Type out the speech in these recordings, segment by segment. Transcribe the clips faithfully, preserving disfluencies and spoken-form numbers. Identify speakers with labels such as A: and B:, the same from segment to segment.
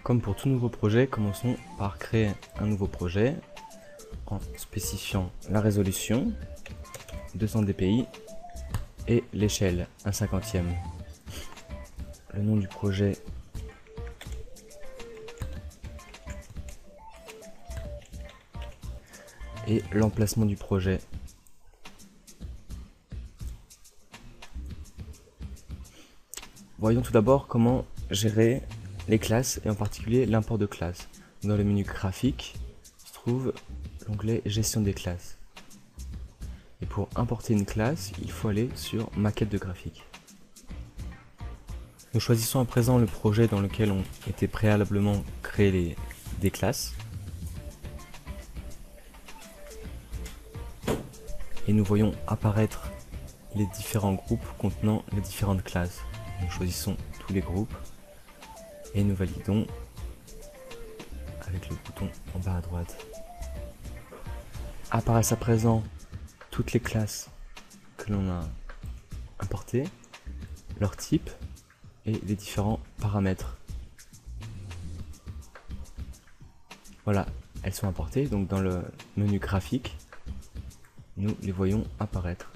A: Comme pour tout nouveau projet, commençons par créer un nouveau projet en spécifiant la résolution, deux cents dpi et l'échelle, un cinquantième. Le nom du projet et l'emplacement du projet. Voyons tout d'abord comment gérer les classes et en particulier l'import de classes. Dans le menu graphique se trouve l'onglet gestion des classes. Et pour importer une classe, il faut aller sur maquette de graphique. Nous choisissons à présent le projet dans lequel ont été préalablement créées les, des classes. Et nous voyons apparaître les différents groupes contenant les différentes classes. Nous choisissons tous les groupes et nous validons avec le bouton en bas à droite. Apparaissent à présent toutes les classes que l'on a importées, leur type et les différents paramètres. Voilà, elles sont importées, donc dans le menu graphique, nous les voyons apparaître.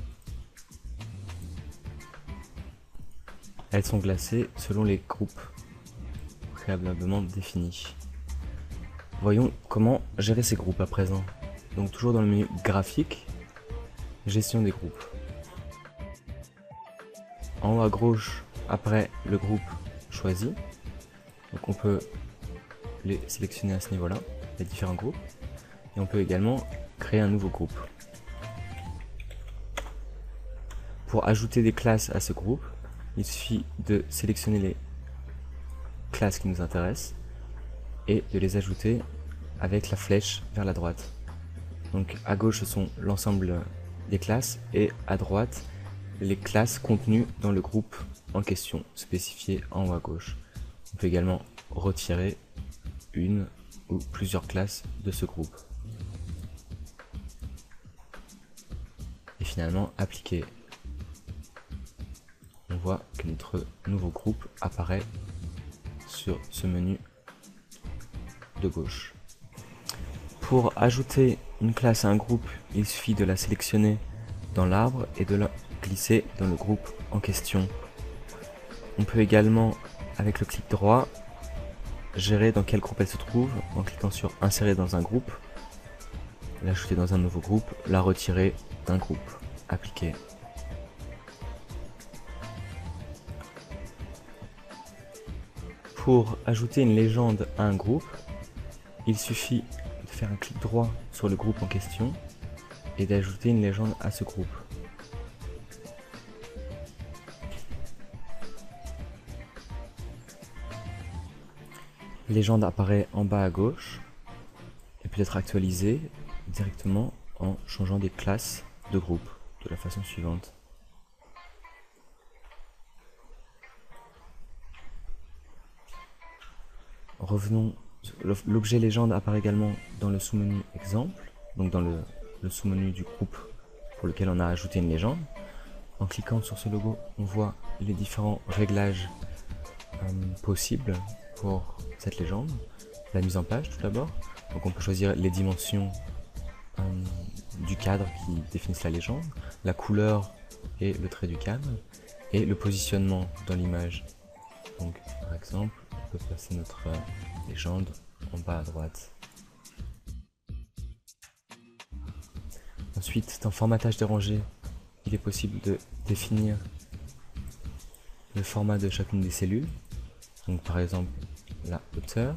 A: Elles sont classées selon les groupes préalablement définis. Voyons comment gérer ces groupes à présent. Donc toujours dans le menu graphique, gestion des groupes. En haut à gauche apparaît le groupe choisi. Donc on peut les sélectionner à ce niveau-là, les différents groupes. Et on peut également créer un nouveau groupe. Pour ajouter des classes à ce groupe, il suffit de sélectionner les classes qui nous intéressent et de les ajouter avec la flèche vers la droite. Donc à gauche ce sont l'ensemble des classes et à droite les classes contenues dans le groupe en question, spécifié en haut à gauche. On peut également retirer une ou plusieurs classes de ce groupe. Et finalement appliquer. On voit que notre nouveau groupe apparaît sur ce menu de gauche. Pour ajouter une classe à un groupe, il suffit de la sélectionner dans l'arbre et de la glisser dans le groupe en question. On peut également, avec le clic droit, gérer dans quel groupe elle se trouve en cliquant sur insérer dans un groupe, l'ajouter dans un nouveau groupe, la retirer d'un groupe, appliquer. Pour ajouter une légende à un groupe, il suffit de faire un clic droit sur le groupe en question et d'ajouter une légende à ce groupe. La légende apparaît en bas à gauche et peut être actualisée directement en changeant des classes de groupe de la façon suivante. Revenons, l'objet légende apparaît également dans le sous-menu exemple, donc dans le, le sous-menu du groupe pour lequel on a ajouté une légende. En cliquant sur ce logo, on voit les différents réglages euh, possibles pour cette légende. La mise en page tout d'abord, donc on peut choisir les dimensions euh, du cadre qui définissent la légende, la couleur et le trait du cadre, et le positionnement dans l'image. Donc par exemple, on peut placer notre euh, légende en bas à droite. Ensuite, dans formatage des rangées, il est possible de définir le format de chacune des cellules. Donc par exemple la hauteur,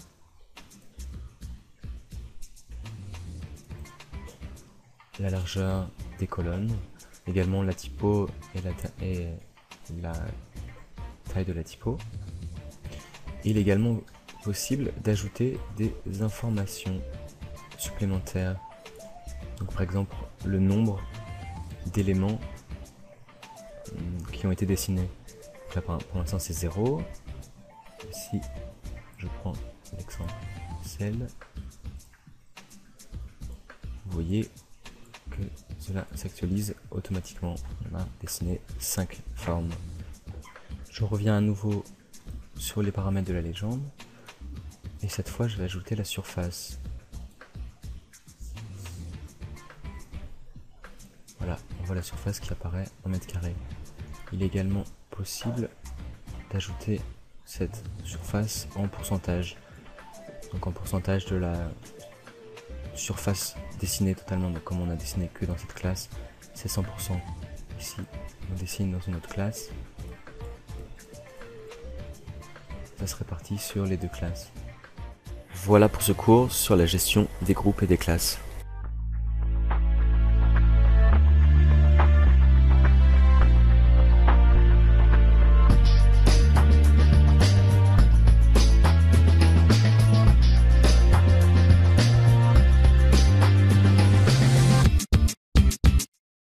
A: la largeur des colonnes, également la typo et la, et la taille de la typo. Il est également possible d'ajouter des informations supplémentaires. Donc par exemple le nombre d'éléments qui ont été dessinés. Là, pour l'instant c'est zéro. Si je prends l'exemple celle, vous voyez que cela s'actualise automatiquement. On a dessiné cinq formes. Je reviens à nouveau sur les paramètres de la légende Et cette fois, je vais ajouter la surface. Voilà, on voit la surface qui apparaît en mètres carrés. Il est également possible d'ajouter cette surface en pourcentage. Donc en pourcentage de la surface dessinée totalement. Donc comme on a dessiné que dans cette classe, c'est cent pour cent. Ici, on dessine dans une autre classe. Ça se répartit sur les deux classes. Voilà pour ce cours sur la gestion des groupes et des classes.